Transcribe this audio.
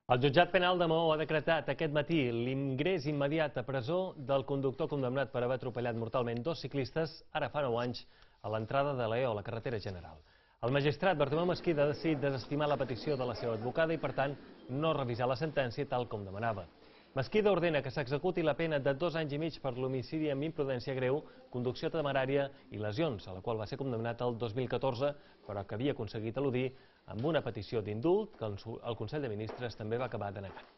El jutjat penal de Maó ha decretat aquest matí l'ingrés immediat a presó del conductor condemnat per haver atropellat mortalment dos ciclistes ara fa 9 anys a l'entrada de l'EO, la carretera general. El magistrat Bartomeu Mesquida ha decidit desestimar la petició de la seva advocada i, per tant, no revisar la sentència tal com demanava. Mesquida ordena que s'executi la pena de 2 anys i mig per l'homicidi amb imprudència greu, conducció temerària i lesions, a la qual va ser condemnat el 2014, però que havia aconseguit eludir amb una petició d'indult que el Consell de Ministres també va acabar denegant.